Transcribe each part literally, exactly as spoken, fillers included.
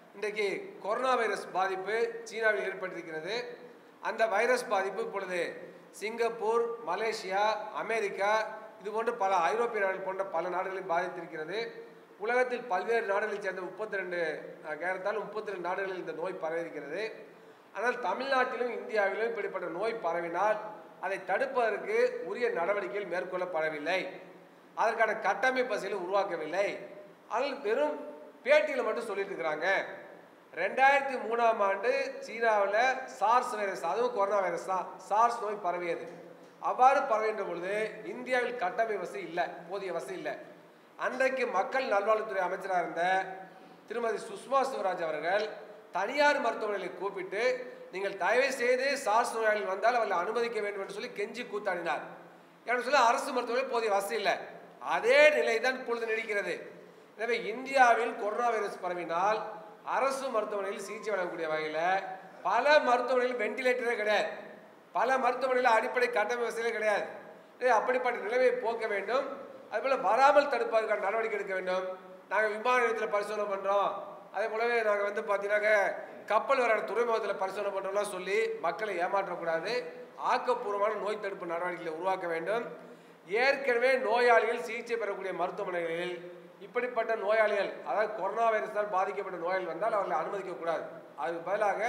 இன்றைக்கு corona virus பாதிப்பு சீனாவில் ஏற்பட்டிருக்கிறது. அந்த வைரஸ் பாதிப்பு இப்பொழுது சிங்கப்பூர், மலேசியா, அமெரிக்கா இது போன்ற பல ஐரோப்பிய நாடுகள் போன்ற பல நாடுகளில் பாதித்திருக்கிறது. உலகத்தில் பல்வேறு நாடுகளைச் சேர்ந்த முப்பத்தி ரெண்டு கேரத்தால் முப்பத்தி ரெண்டு நாடுகளில் இந்த நோய் பரவியிருக்கிறது. ஆனால் தமிழ்நாட்டிலும் இந்தியாவிலும் இப்படிப்பட்ட நோய் பரவினால் அதை தடுப்பதற்கு உரிய நடவடிக்கைகள் மேற்கொள்ளப்படவில்லை. அதற்கான கட்டமைப்பு வசதிகளை உருவாக்கவில்லை. அதில் வெறும் பேட்டியில் மட்டும் சொல்லிட்டு இருக்கிறாங்க. ரெண்டாயிரத்தி மூணாம் ஆண்டு சீனாவில் சார்ஸ் வைரஸ், அதுவும் கொரோனா வைரஸ் தான், சார்ஸ் நோய் பரவியது. அவ்வாறு பரவுகின்ற பொழுது இந்தியாவில் கட்டமைப்பு வசதி இல்லை, போதிய வசதி இல்லை. அன்றைக்கு மக்கள் நல்வாழ்வுத்துறை அமைச்சராக இருந்த திருமதி சுஷ்மா ஸ்வராஜ் அவர்கள் தனியார் மருத்துவமனைகளை கூப்பிட்டு நீங்கள் தயவு செய்து சார்ஸ் நோயாளிகள் வந்தால் அவர்களை அனுமதிக்க வேண்டும் என்று சொல்லி கெஞ்சி கூத்தாடினார். என்று சொல்லி அரசு மருத்துவமனையில் போதிய வசதி இல்லை. அதே நிலை தான் இப்பொழுது நீடிக்கிறது. எனவே இந்தியாவில் கொரோனா வைரஸ் பரவினால் அரசு மருத்துவமனையில் சிகிச்சை வழங்கக்கூடிய வகையில் பல மருத்துவமனையில் வெண்டிலேட்டரே கிடையாது, பல மருத்துவமனையில் அடிப்படை கட்டமைப்பு வசதிகளே கிடையாது. அப்படிப்பட்ட நிலைமையை போக்க வேண்டும். அதுபோல் வராமல் தடுப்பதற்கான நடவடிக்கை எடுக்க வேண்டும். நாங்கள் விமான நிலையத்தில் பரிசோதனை பண்ணுறோம், அதே போலவே நாங்கள் வந்து பார்த்தீங்கன்னாக்க கப்பல் வர துறைமுகத்தில் பரிசோதனை பண்ணுறோம்லாம் சொல்லி மக்களை ஏமாற்றக்கூடாது. ஆக்கப்பூர்வமான நோய் தடுப்பு நடவடிக்கைகளை உருவாக்க வேண்டும். ஏற்கனவே நோயாளிகள் சிகிச்சை பெறக்கூடிய மருத்துவமனைகளில் இப்படிப்பட்ட நோயாளிகள், அதாவது கொரோனா வைரஸால் பாதிக்கப்பட்ட நோயாளிகள் வந்தால் அவர்களை அனுமதிக்கக்கூடாது. அதுக்கு பதிலாக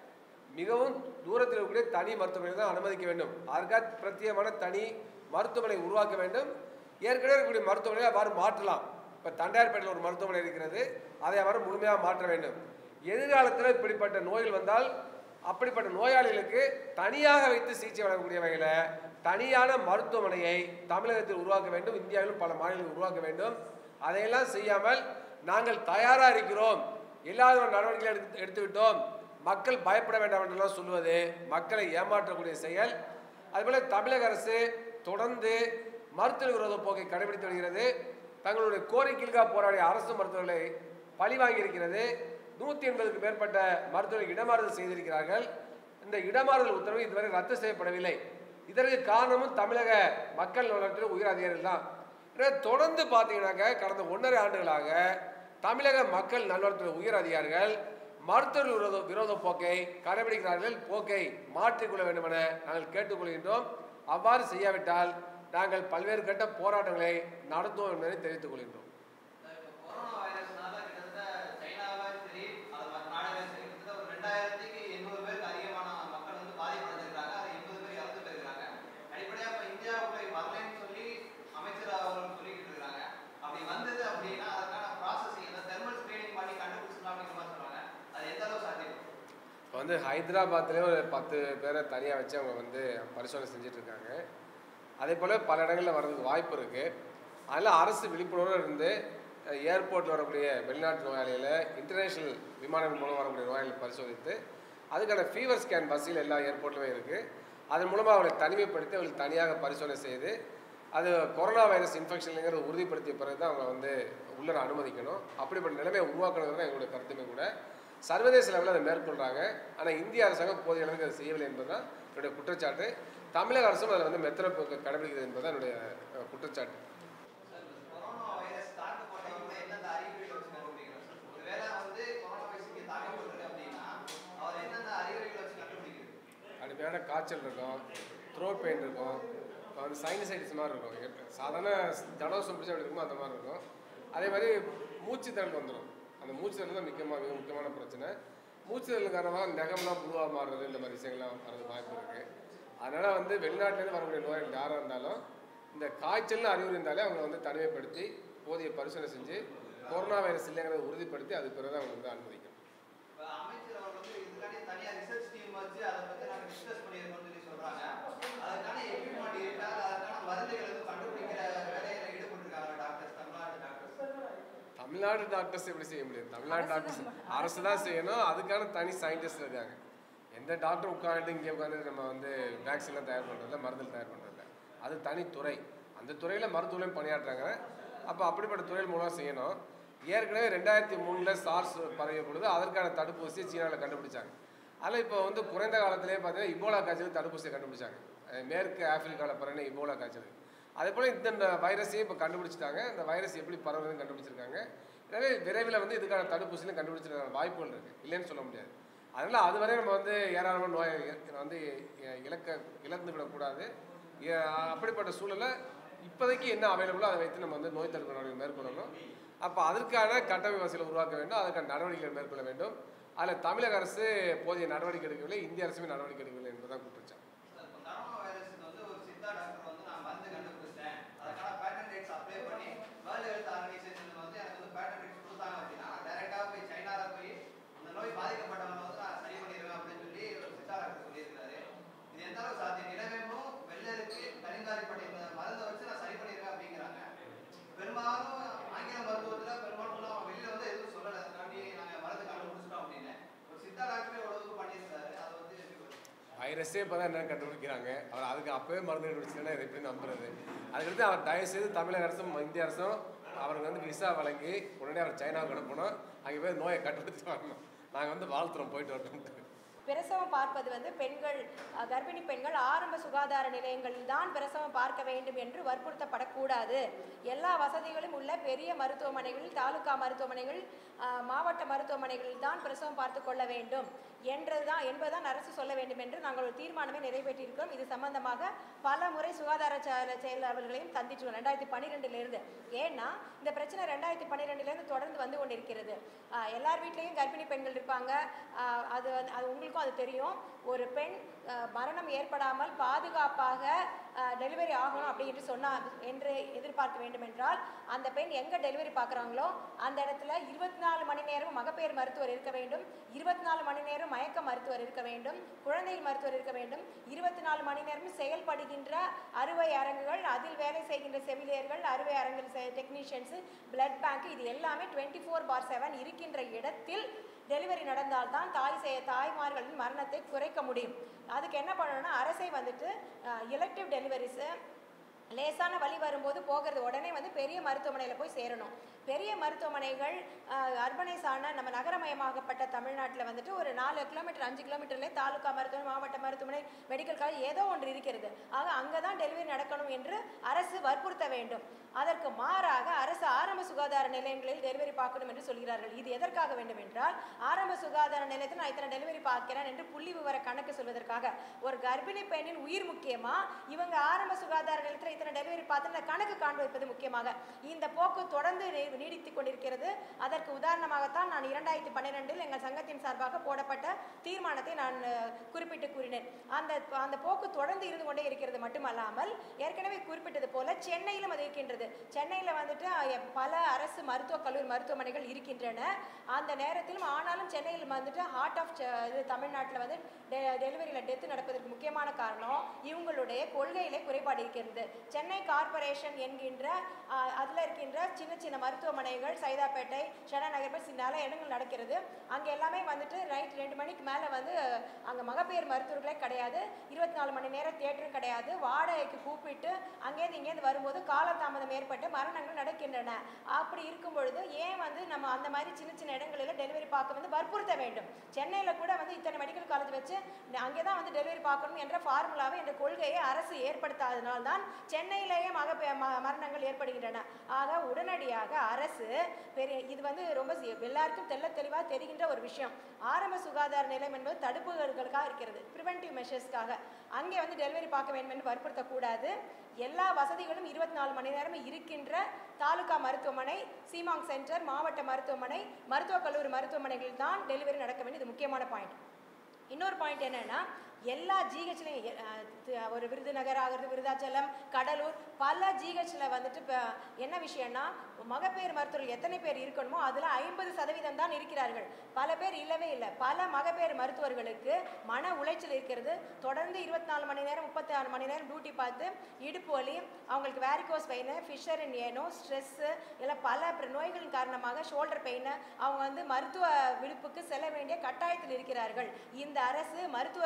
மிகவும் தூரத்தில் இருக்கக்கூடிய தனி மருத்துவமனை தான் அனுமதிக்க வேண்டும். அதற்காக பிரத்யேகமான தனி மருத்துவமனை உருவாக்க வேண்டும். ஏற்கனவே இருக்கக்கூடிய மருத்துவமனையை அவ்வாறு மாற்றலாம். இப்போ தண்டையார்பேட்டையில் ஒரு மருத்துவமனை இருக்கிறது, அதை அவ்வாறு முழுமையாக மாற்ற வேண்டும். எதிர்காலத்தில் இப்படிப்பட்ட நோய்கள் வந்தால் அப்படிப்பட்ட நோயாளிகளுக்கு தனியாக வைத்து சிகிச்சை வழங்கக்கூடிய வகையில் தனியான மருத்துவமனையை தமிழகத்தில் உருவாக்க வேண்டும். இந்தியாவிலும் பல மாநிலங்களில் உருவாக்க வேண்டும். அதையெல்லாம் செய்யாமல் நாங்கள் தயாராக இருக்கிறோம், எல்லா நடவடிக்கைகளும் எடுத்து எடுத்துவிட்டோம், மக்கள் பயப்பட வேண்டாம் என்றெல்லாம் சொல்வது மக்களை ஏமாற்றக்கூடிய செயல். அதுபோல் தமிழக அரசு தொடர்ந்து மருத்துவ விரோத போக்கை கடைபிடித்து வருகிறது. தங்களுடைய கோரிக்கைக்காக போராடிய அரசு மருத்துவர்களை பழி வாங்கியிருக்கிறது. நூற்றி எண்பதுக்கு மேற்பட்ட மருத்துவர்கள் இடமாறுதல் செய்திருக்கிறார்கள். இந்த இடமாறுதல் உத்தரவு இதுவரை ரத்து செய்யப்படவில்லை. இதற்கு காரணமும் தமிழக மக்கள் நலத்துறை உயர் அதிகாரிகள் தான். தொடர்ந்து பார்த்தீங்கன்னாக்க கடந்த ஒன்றரை ஆண்டுகளாக தமிழக மக்கள் நல்வாழ்வுத்துறை உயர் அதிகாரிகள் மருத்துவ விரோத விரோத போக்கை கடைபிடிக்கிறார்கள். போக்கை மாற்றிக்கொள்ள வேண்டும் என நாங்கள் கேட்டுக்கொள்கின்றோம். அவ்வாறு செய்யாவிட்டால் நாங்கள் பல்வேறு கட்ட போராட்டங்களை நடத்துவோம் என்பதை தெரிவித்துக் கொள்கின்றோம். இப்போ வந்து ஹைதராபாத்லேயே ஒரு பத்து பேரை தனியாக வச்சு அவங்க வந்து பரிசோதனை செஞ்சுட்டு இருக்காங்க. அதே போல் பல இடங்களில் வர்றதுக்கு வாய்ப்பு இருக்குது. அதனால் அரசு விழிப்புணர்வு இருந்து ஏர்போர்ட்டில் வரக்கூடிய வெளிநாட்டு நோயாளிகளை இன்டர்நேஷ்னல் விமானங்கள் மூலம் வரக்கூடிய நோயாளிகளை பரிசோதித்து அதுக்கான ஃபீவர் ஸ்கேன் பஸ்ஸில் எல்லா ஏர்போர்ட்லையும் இருக்குது. அதன் மூலமாக அவர்களை தனிமைப்படுத்தி அவர்களுக்கு தனியாக பரிசோதனை செய்து அது கொரோனா வைரஸ் இன்ஃபெக்ஷனுங்கிறத உறுதிப்படுத்திய பிறகு தான் அவங்க வந்து உள்ளே அனுமதிக்கணும். அப்படிப்பட்ட நிலைமையை உருவாக்கணுங்கிறது தான் எங்களுடைய கருத்துமே கூட. சர்வதேச லெவலில் அதை மேற்கொள்கிறாங்க. ஆனால் இந்திய அரசாங்கம் போதிய அளவுக்கு அதை செய்யவில்லை என்பது தான் என்னுடைய குற்றச்சாட்டு. தமிழக அரசும் அதில் வந்து மெத்தன போக்கு கடைபிடிக்கிறது என்பது தான் என்னுடைய குற்றச்சாட்டு. கடுமையான காய்ச்சல் இருக்கும், த்ரோட் பெயின் இருக்கும், இப்போ வந்து சைனசைட்டிஸ் மாதிரி இருக்கும், சாதாரண ஜலதோஷம் பிடிச்ச அப்படி இருக்குமோ அந்த மாதிரி இருக்கும். அதே மாதிரி மூச்சு திறல் வந்துடும். அந்த மூச்சு திறல் தான் முக்கியமாக மிக முக்கியமான பிரச்சனை. மூச்சு திறல் காரணமாக நெகம்லாம் புழுவாக மாறுறது, இந்த மாதிரி விஷயங்கள்லாம் வரது வாய்ப்பு இருக்குது. அதனால் வந்து வெளிநாட்டிலேருந்து வரக்கூடிய நோயாளிகள் யாராக இருந்தாலும் இந்த காய்ச்சல்னு அறிகுறி இருந்தாலே அவங்க வந்து தனிமைப்படுத்தி போதிய பரிசோதனை செஞ்சு கொரோனா வைரஸ் இல்லைங்கிறத உறுதிப்படுத்தி அதுக்கு பிறகு அவங்க வந்து அனுமதிக்கணும். தமிழ்நாடு டாக்டர்ஸ் எப்படி செய்ய முடியாது? தமிழ்நாடு டாக்டர்ஸ் அரசு தான் செய்யணும். அதுக்கான தனி சயின்டிஸ்ட் இருக்காங்க. எந்த டாக்டர் உட்காந்துட்டு இங்கே உட்காந்து நம்ம வந்து வேக்சின்லாம் தயார் பண்ணுறதில்ல, மருந்துகள் தயார் பண்ணுறதில்ல. அது தனித்துறை. அந்த துறையில் மருத்துவர்களையும் பணியாற்றுறாங்க. அப்போ அப்படிப்பட்ட துறையில் மூலம் செய்யணும். ஏற்கனவே ரெண்டாயிரத்தி மூணில் சார்ஸ் பரவிய பொழுது அதற்கான தடுப்பூசியை சீனாவில் கண்டுபிடிச்சாங்க. அதில் இப்போ வந்து குறைந்த காலத்திலே பார்த்தீங்கன்னா இபோலா காய்ச்சலுக்கு தடுப்பூசியை கண்டுபிடிச்சாங்க. மேற்கு ஆப்பிரிக்காவில் பரவின இபோலா காய்ச்சல். அதே போல் இந்த வைரஸையும் இப்போ கண்டுபிடிச்சிட்டாங்க. இந்த வைரஸ் எப்படி பரவுறதுன்னு கண்டுபிடிச்சிருக்காங்க. எனவே விரைவில் வந்து இதுக்கான தடுப்பூசியும் கண்டுபிடிச்சிருக்க வாய்ப்புகள் இருக்குது, இல்லைன்னு சொல்ல முடியாது. அதனால் அதுவரை நம்ம வந்து ஏராளமான நோய் வந்து இழக்க இழந்து விடக்கூடாது. அப்படிப்பட்ட சூழலை இப்போதைக்கு என்ன அவைலபிளோ அதை வைத்து நம்ம வந்து நோய் தடுப்பு நடவடிக்கை மேற்கொள்ளணும். அப்போ அதற்கான கட்டமைப்பு வசதிகளை உருவாக்க வேண்டும், அதற்கான நடவடிக்கைகள் மேற்கொள்ள வேண்டும். அதில் தமிழக அரசு போதிய நடவடிக்கை எடுக்கவில்லை, இந்திய அரசுமே நடவடிக்கை எடுக்கவில்லை என்பதுதான் குற்றச்சாட்டு. வைரஸே இப்போ தான் என்ன கண்டுபிடிக்கிறாங்க, அவர் அதுக்கு அப்போவே மருந்து கண்டுபிடிச்சிங்கன்னா இதை எப்படி நம்புறது? அதுக்கடுத்து அவர் தயவுசெய்து தமிழக அரசும் இந்திய அரசும் அவருக்கு வந்து விசா வழங்கி உடனே அவர் சைனாவுக்கு அனுப்பணும், அங்கே போய் நோயை கண்டுபிடிச்சு வரணும். நாங்கள் வந்து வாழ்த்துறோம், போயிட்டு வரணும். பிரசவம் பார்ப்பது வந்து பெண்கள், கர்ப்பிணி பெண்கள் ஆரம்ப சுகாதார நிலையங்களில் தான் பிரசவம் பார்க்க வேண்டும் என்று வற்புறுத்தப்படக்கூடாது. எல்லா வசதிகளும் உள்ள பெரிய மருத்துவமனைகளில், தாலுகா மருத்துவமனைகள், மாவட்ட மருத்துவமனைகளில் தான் பிரசவம் பார்த்து கொள்ள வேண்டும் என்றதுதான் என்பதுதான் அரசு சொல்ல வேண்டும் என்று நாங்கள் ஒரு தீர்மானமே நிறைவேற்றியிருக்கிறோம். இது சம்பந்தமாக பல முறை சுகாதார செயலாளர்களையும் சந்திச்சிருக்கோம் ரெண்டாயிரத்தி பன்னிரெண்டுலேருந்து. ஏன்னா இந்த பிரச்சனை ரெண்டாயிரத்தி பன்னிரெண்டுலேருந்து தொடர்ந்து வந்து கொண்டிருக்கிறது. எல்லார் வீட்லேயும் கர்ப்பிணி பெண்கள் இருப்பாங்க, அது அது உங்களுக்கு அது தெரியும். ஒரு பெண் மரணம் ஏற்படாமல் பாதுகாப்பாக டெலிவரி ஆகணும் அப்படின்னு சொன்னால் என்று எதிர்பார்க்க வேண்டும் என்றால் அந்த பெண் எங்கே டெலிவரி பார்க்குறாங்களோ அந்த இடத்துல இருபத்தி நாலு மணி நேரம் மகப்பேறு மருத்துவர் இருக்க வேண்டும், இருபத்தி நாலு மணி நேரம் மயக்க மருத்துவர் இருக்க வேண்டும், குழந்தைகள் மருத்துவர் இருக்க வேண்டும், இருபத்தி நாலு மணி நேரம் செயல்படுகின்ற அறுவை அரங்குகள், அதில் வேலை செய்கின்ற செவிலியர்கள், அறுவை அரங்கு டெக்னீஷியன்ஸு, பிளட் பேங்க், இது எல்லாமே டுவெண்ட்டி ஃபோர் பார் செவன் இருக்கின்ற இடத்தில் டெலிவரி நடந்தால்தான் தாய் செய்ய தாய்மார்களின் மரணத்தை குறைக்க முடியும். அதுக்கு என்ன பண்ணணும்னா அரசை வந்துட்டு எலக்டிவ் டெலிவரிஸு லேசான வலி வரும்போது போகிறது உடனே வந்து பெரிய மருத்துவமனையில் போய் சேரணும். பெரிய மருத்துவமனைகள் அர்பனைஸ் ஆன நம்ம நகரமயமாகப்பட்ட தமிழ்நாட்டில் வந்துட்டு ஒரு நாலு கிலோமீட்டர் அஞ்சு கிலோமீட்டர்லேயே தாலுகா மருத்துவமனை, மாவட்ட மருத்துவமனை, மெடிக்கல் காலேஜ் ஏதோ ஒன்று இருக்கிறது. ஆக அங்கே தான் டெலிவரி நடக்கணும் என்று அரசு வற்புறுத்த வேண்டும். அதற்கு மாறாக அரசு ஆரம்ப சுகாதார நிலையங்களில் டெலிவரி பார்க்கணும் என்று சொல்கிறார்கள். இது எதற்காக வேண்டும் என்றால் ஆரம்ப சுகாதார நிலையத்தில் நான் இத்தனை டெலிவரி பார்க்கிறேன் என்று புள்ளி விவர கணக்கு சொல்வதற்காக. ஒரு கர்ப்பிணி பெண்ணின் உயிர் முக்கியமா, இவங்க ஆரம்ப சுகாதார நிலையத்தில் இத்தனை டெலிவரி பார்த்து கணக்கு காண்பிப்பது முக்கியமாக. இந்த போக்கு தொடர்ந்து நீடித்துக் கொண்டிருக்கிறது. அதற்கு உதாரணமாகத்தான் நான் இரண்டாயிரத்தி பன்னிரெண்டில் எங்கள் சங்கத்தின் சார்பாக போடப்பட்ட தீர்மானத்தை நான் குறிப்பிட்டு கூறினேன். அந்த அந்த போக்கு தொடர்ந்து இருந்து கொண்டே இருக்கிறது. மட்டுமல்லாமல் ஏற்கனவே குறிப்பிட்டது போல சென்னையிலும் அது இருக்கின்றது. சென்னையில் வந்துட்டு பல அரசு மருத்துவக் கல்லூரி மருத்துவமனைகள் இருக்கின்றன. அந்த நேரத்திலும் ஆனாலும் சென்னையில் வந்துட்டு ஹார்ட் ஆஃப் இது தமிழ்நாட்டில் வந்து டெலிவரியில் டெத்து நடப்பதற்கு முக்கியமான காரணம் இவங்களுடைய கொள்கையிலே குறைபாடு இருக்கிறது. சென்னை கார்பரேஷன் என்கின்ற அதில் இருக்கின்ற சின்ன சின்ன மருத்துவமனைகள் சைதாப்பேட்டை, ஷெடா நகர், சில இடங்கள் நடக்கிறது. அங்கே எல்லாமே வந்துட்டு நைட் ரெண்டு மணிக்கு மேலே வந்து அங்கே மகப்பேறு மருத்துவர்களே கிடையாது, இருபத்தி நாலு மணி நேரம் தியேட்டரும் கிடையாது. வாடகைக்கு கூப்பிட்டு அங்கேருந்து இங்கேருந்து வரும்போது காலதாமதம் ஏற்பட்டு மரணங்கள் நடக்கின்றன. அப்படி இருக்கும் பொழுது ஏன் வந்து நம்ம அந்த மாதிரி சின்ன சின்ன இடங்களில் டெலிவரி பார்க்க வந்து வற்புறுத்த வேண்டும்? சென்னையில் கூட வந்து இத்தனை மெடிக்கல் காலேஜ் வச்சு அங்கே தான் வந்து டெலிவரி பார்க்கணும் என்ற ஃபார்முலாவை என்ற கொள்கையை அரசு ஏற்படுத்தாதனால்தான் சென்னையிலேயே மகப்பே மரணங்கள் ஏற்படுகின்றன. ஆக உடனடியாக அரசு பெரிய இது வந்து ரொம்ப எல்லாருக்கும் தெல்ல தெளிவாக தெரிகின்ற ஒரு விஷயம். ஆரம்ப சுகாதார நிலையம் என்பது தடுப்புகளுக்காக இருக்கிறது, ப்ரிவென்டிவ் மெஷர்ஸ்க்காக. அங்கே வந்து டெலிவரி பார்க்க வேண்டும் என்று வற்புறுத்தக்கூடாது. எல்லா வசதிகளும் இருபத்தி நாலு மணி நேரம் இருக்கின்ற தாலுகா மருத்துவமனை, சீமாங் சென்டர், மாவட்ட மருத்துவமனை, மருத்துவக் கல்லூரி மருத்துவமனைகளில் தான் டெலிவரி நடக்க வேண்டியது முக்கியமான பாயிண்ட். இன்னொரு பாயிண்ட் என்னன்னா எல்லா ஜிஹெச்லையும் ஒரு விருதுநகர் ஆகிறது, விருதாச்சலம், கடலூர், பல ஜிஹெச்சில் வந்துட்டு இப்போ என்ன விஷயம்னா மகப்பேறு மருத்துவர்கள் எத்தனை பேர் இருக்கணுமோ அதில் ஐம்பது சதவீதம் தான் இருக்கிறார்கள். பல பேர் இல்லவே இல்லை. பல மகப்பேறு மருத்துவர்களுக்கு மன உளைச்சல் இருக்கிறது. தொடர்ந்து இருபத்தி நாலு மணி நேரம் முப்பத்தி ஆறு மணி நேரம் டியூட்டி பார்த்து இடுப்பு வலி, அவங்களுக்கு வேரிகோஸ் பெயின், ஃபிஷர் இன் ஏனோ, ஸ்ட்ரெஸ்ஸு, இல்லை பல நோய்களின் காரணமாக ஷோல்டர் பெயின், அவங்க வந்து மருத்துவ விடுப்புக்கு செல்ல வேண்டிய கட்டாயத்தில் இருக்கிறார்கள். இந்த அரசு மருத்துவர்களை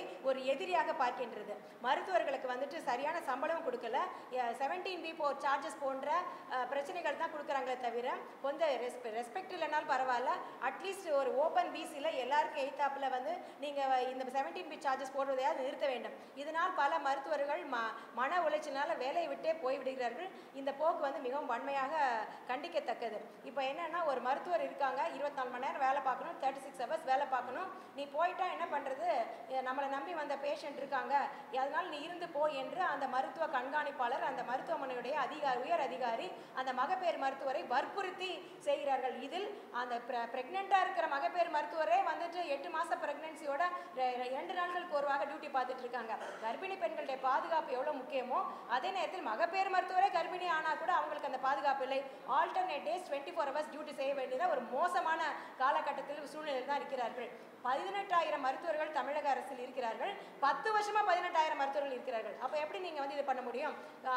ஒரு எதிரியாக பார்க்கின்றது. மருத்துவர்களுக்கு வந்துட்டு சரியான சம்பளம் கொடுக்கல, செவன்டீன் பி போ சார்ஜஸ் போன்ற பிரச்சனைகள் தான் கொடுக்குறாங்களே தவிர கொஞ்சம் ரெஸ்பெ ரெஸ்பெக்ட் இல்லைனாலும் பரவாயில்ல, அட்லீஸ்ட் ஒரு ஓப்பன் பிசியில் எல்லாருக்கும் எய்த்தாப்பில் வந்து நீங்கள் இந்த செவன்டீன் பி சார்ஜஸ் போடுவதையாவது நிறுத்த வேண்டும். இதனால் பல மருத்துவர்கள் ம மன உளைச்சலினால் வேலையை விட்டே போய்விடுகிறார்கள். இந்த போக்கு வந்து மிகவும் வன்மையாக கண்டிக்கத்தக்கது. இப்போ என்னன்னா, ஒரு மருத்துவர் இருக்காங்க, இருபத்தி நாலு மணி நேரம் வேலை பார்க்கணும், தேர்ட்டி சிக்ஸ் ஹவர்ஸ் வேலை பார்க்கணும். நீ போயிட்டா என்ன பண்ணுறது, நம்மளை நம்பி வந்த பேஷண்ட் இருக்காங்க, அதனால் நீ இருந்து போ என்று அந்த மருத்துவ கண்காணிப்பாளர், அந்த மருத்துவமனையுடைய அதிகாரி, உயர் அதிகாரி அந்த மகப்பேறு மருத்துவரை வற்புறுத்தி செய்கிறார்கள். இதில் அந்த பிரெக்னெண்ட்டாக இருக்கிற மகப்பேறு மருத்துவரே வந்துட்டு எட்டு மாதம் பிரெக்னன்சியோட ரெண்டு நாட்களுக்கு ஒருவாக டியூட்டி பார்த்துட்டு இருக்காங்க. கர்ப்பிணி பெண்களுடைய பாதுகாப்பு எவ்வளோ முக்கியமோ அதே நேரத்தில் மகப்பேறு மருத்துவரே கர்ப்பிணி ஆனால் கூட அவங்களுக்கு அந்த பாதுகாப்பு இல்லை. Alternate days twenty four hours duty செய்ய வேண்டியதாக ஒரு மோசமான காலகட்டத்தில் சூழ்நிலையில் தான் இருக்கிறார்கள். பதினெட்டாயிரம் மருத்துவர்கள் தமிழக அரசில் இருக்கிறார்கள். பத்து வருஷமா பதினெட்டாயிரம் மருத்துவர்கள் இருக்கிறார்கள். அப்போ எப்படி நீங்கள் வந்து இது பண்ண முடியும்?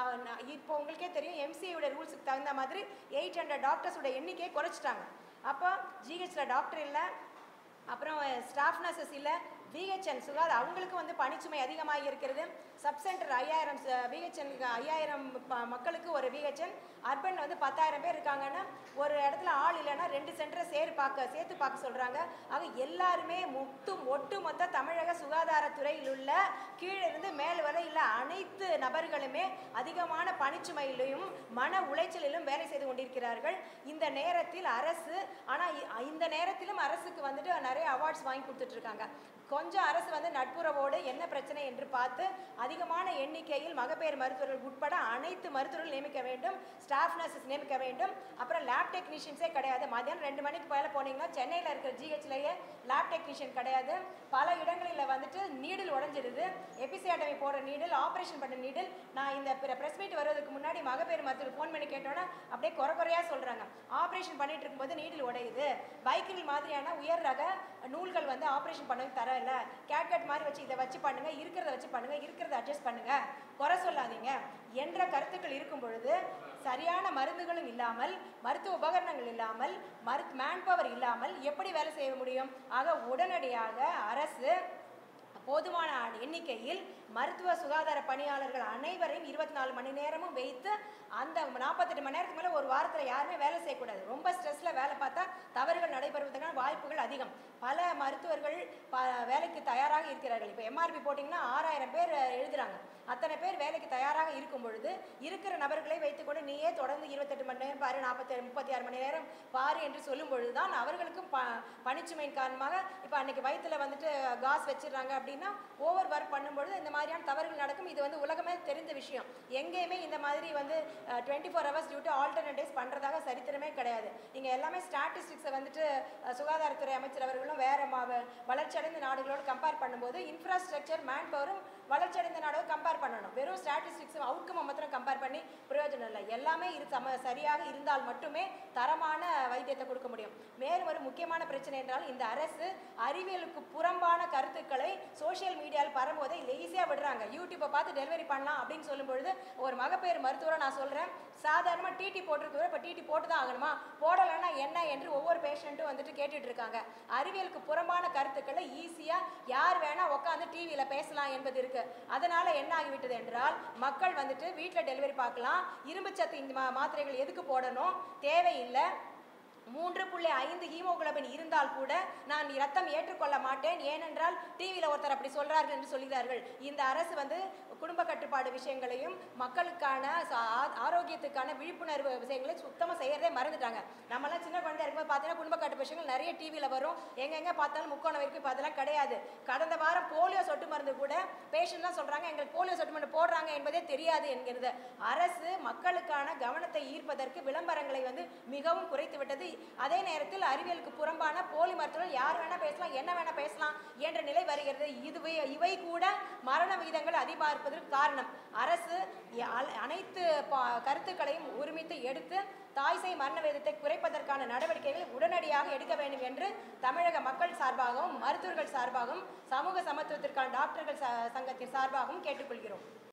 இப்போ உங்களுக்கே தெரியும், எம்சிஐயோட ரூல்ஸுக்கு தகுந்த மாதிரி எயிட் ஹண்ட்ரட் டாக்டர்ஸோட எண்ணிக்கையை குறைச்சிட்டாங்க. அப்போ ஜிஹெச்சில் டாக்டர் இல்லை, அப்புறம் ஸ்டாஃப் நர்சஸ் இல்லை, விஹெச்என் சுகாதார அவங்களுக்கும் வந்து பணிச்சுமை அதிகமாக இருக்கிறது. சப் சென்டர் ஐயாயிரம் விஹெச்என் ஐயாயிரம் மக்களுக்கு ஒரு விஹெச்என், அர்பன் வந்து பத்தாயிரம் பேர் இருக்காங்கன்னா ஒரு இடத்துல ஆள் இல்லைன்னா ரெண்டு சென்டரை சேர் பார்க்க சேர்த்து பார்க்க சொல்கிறாங்க. ஆக எல்லாருமே முட்டு ஒட்டு மொத்த தமிழக சுகாதாரத்துறையில் உள்ள கீழிருந்து மேல் வரை இல்லை அனைத்து நபர்களுமே அதிகமான பணிச்சுமையிலும் மன உளைச்சலிலும் வேலை செய்து கொண்டிருக்கிறார்கள். இந்த நேரத்தில் அரசு, ஆனால் இந்த நேரத்திலும் அரசுக்கு வந்துட்டு நிறைய அவார்ட்ஸ் வாங்கி கொடுத்துட்ருக்காங்க. கொஞ்சம் அரசு வந்து நட்புறவோடு என்ன பிரச்சனை என்று பார்த்து அதிகமான எண்ணிக்கையில் மகப்பேறு மருத்துவர்கள் உட்பட அனைத்து மருத்துவர்கள் நியமிக்க வேண்டும், ஸ்டாஃப் நர்சஸ் நியமிக்க வேண்டும். அப்புறம் லேப் டெக்னீஷியன்ஸே கிடையாது. மதியம் ரெண்டு மணிக்கு மேலே போனீங்கன்னா சென்னையில் இருக்கிற ஜிஹெச்லேயே லேப் டெக்னீஷியன் கிடையாது. பல இடங்களில் வந்துட்டு நீடில் உடஞ்சிருது. எபிசியாட்டமி போடுற நீடில், ஆப்ரேஷன் பண்ண நீடில். நான் இந்த ப்ரெஸ் மீட் வருவதற்கு முன்னாடி மகப்பேறு மருத்துவர் ஃபோன் பண்ணி கேட்டோன்னா அப்படியே குறை குறையாக சொல்கிறாங்க. ஆப்ரேஷன் பண்ணிட்டு இருக்கும்போது நீடில் உடையுது. பைக்கில் மாதிரியான உயர் ரக நூல்கள் வந்து ஆப்ரேஷன் பண்ண தர இல்லை, கேட்கட் மாதிரி வச்சு இதை வச்சு பண்ணுங்க, இருக்கிறத வச்சு பண்ணுங்க, இருக்கிறத அட்ஜஸ்ட் பண்ணுங்க, குறை சொல்லாதீங்க என்ற கருத்துக்கள் இருக்கும் பொழுது சரியான மருந்துகளும் இல்லாமல், மருத்துவ உபகரணங்கள் இல்லாமல், மரு மேன் பவர் இல்லாமல் எப்படி வேலை செய்ய முடியும்? ஆக உடனடியாக அரசு போதுமான எண்ணிக்கையில் மருத்துவ சுகாதார பணியாளர்கள் அனைவரையும் இருபத்தி நாலு மணி நேரமும் வைத்து அந்த நாற்பத்தெட்டு மணி நேரத்துக்கு மேலே ஒரு வாரத்தில் யாருமே வேலை செய்யக்கூடாது. ரொம்ப ஸ்ட்ரெஸ்ஸில் வேலை பார்த்தா தவறுகள் நடைபெறுவதற்கான வாய்ப்புகள் அதிகம். பல மருத்துவர்கள் ப வேலைக்கு தயாராக இருக்கிறார்கள். இப்போ எம்ஆர்பி போட்டிங்கன்னா ஆறாயிரம் பேர் எழுதுகிறாங்க. அத்தனை பேர் வேலைக்கு தயாராக இருக்கும் பொழுது இருக்கிற நபர்களை வைத்துக்கொண்டு நீயே தொடர்ந்து இருபத்தெட்டு மணி நேரம் பாரு, நாற்பத்தேழு முப்பத்தி ஆறு மணி நேரம் பாரு என்று சொல்லும் பொழுது தான் அவர்களுக்கும் ப பணிச்சுமையின் காரணமாக இப்போ அன்றைக்கி வயிற்றில் வந்துட்டு காஸ் வச்சிடுறாங்க அப்படின்னா ஓவர் ஒர்க் பண்ணும்பொழுது இந்த மாதிரியான தவறுகள் நடக்கும். இது வந்து உலகமே தெரிந்த விஷயம். எங்கேயுமே இந்த மாதிரி வந்து twenty four hours duty alternate days பண்ணுறதாக சரித்திரமே கிடையாது. நீங்கள் எல்லாமே ஸ்டாட்டிஸ்டிக்ஸை வந்துட்டு சுகாதாரத்துறை அமைச்சர் அவர்களும் வேறு வளர்ச்சியடைந்த நாடுகளோடு கம்பேர் பண்ணும்போது இன்ஃப்ராஸ்ட்ரக்சர், மேன் பவரும் வளர்ச்சியடைந்த நாடோடு கம்பேர் பண்ணணும். வெறும் ஸ்டாட்டிஸ்டிக்ஸும் அவுட்கம் மாத்திரம் கம்பேர் பண்ணி பிரயோஜனம் இல்லை. எல்லாமே இரு சம சரியாக இருந்தால் மட்டுமே தரமான வைத்தியத்தை கொடுக்க முடியும். மேலும் ஒரு முக்கியமான பிரச்சனை என்றால் இந்த அரசு அறிவியலுக்கு புறம்பான கருத்துக்களை சோஷியல் மீடியாவில் பரம்போதை ஈஸியாக விடுறாங்க. யூடியூப்பை பார்த்து டெலிவரி பண்ணலாம் அப்படின்னு சொல்லும் பொழுது ஒரு மகப்பேறு மருத்துவரை நான் சொல்கிறேன், சாதாரணமாக டிடி போட்டிருக்க இப்போ டிடி போட்டு தான் ஆகணுமா, போடலைன்னா என்ன என்று ஒவ்வொரு பேஷண்ட்டும் வந்துட்டு கேட்டுட்டு இருக்காங்க. அறிவியலுக்கு புறம்பான கருத்துக்களை ஈஸியாக யார் வேணால் உட்காந்து டிவியில் பேசலாம் என்பது இருக்குது. அதனால் என்ன ஆகிவிட்டது என்றால் மக்கள் வந்துட்டு வீட்டில் டெலிவரி பார்க்கலாம், இரும்பு சத்து இந்த மா மாத்திரைகள் எதுக்கு போடணும் தேவையில்லை, மூன்று புள்ளி ஐந்து ஹீமோகுளோபின் இருந்தால் கூட நான் ரத்தம் ஏற்றுக்கொள்ள மாட்டேன், ஏனென்றால் டிவியில் ஒருத்தர் அப்படி சொல்கிறார்கள் என்று சொல்கிறார்கள். இந்த அரசு வந்து குடும்ப கட்டுப்பாடு விஷயங்களையும் மக்களுக்கான ஆரோக்கியத்துக்கான விழிப்புணர்வு விஷயங்களை சுத்தமாக செய்யறதே மறந்துட்டாங்க. நம்மளாம் சின்ன குழந்தை இருக்கும்போது பார்த்தீங்கன்னா குடும்ப கட்டு விஷயங்கள் நிறைய டிவியில் வரும், எங்கெங்கே பார்த்தாலும் முக்கோணம் வரைக்கும் அதெல்லாம் கிடையாது. கடந்த வாரம் போலியோ சொட்டு மருந்து கூட பேஷண்ட்லாம் சொல்கிறாங்க எங்களுக்கு போலியோ சொட்டு மருந்து போடுறாங்க என்பதே தெரியாது என்கிறது. அரசு மக்களுக்கான கவனத்தை ஈர்ப்பதற்கு விளம்பரங்களை வந்து மிகவும் குறைத்து விட்டது. அதே நேரத்தில் அறிவியலுக்கு புறம்பான போலி மருத்துவர்கள் யார் வேணா பேசலாம், என்ன வேணா பேசலாம் என்ற நிலை வருகிறது. இதுவே இவை கூட மரண விகிதங்கள் அதிகமாக இருப்பதற்கு காரணம். அரசு அனைத்து கருத்துக்களையும் ஒருமித்து எடுத்து தாய்சேய் மரண விகிதத்தை குறைப்பதற்கான நடவடிக்கைகளை உடனடியாக எடுக்க வேண்டும் என்று தமிழக மக்கள் சார்பாகவும் மருத்துவர்கள் சார்பாகவும் சமூக சமத்துவத்திற்கான டாக்டர்கள் சங்கத்தின் சார்பாகவும் கேட்டுக்கொள்கிறோம்.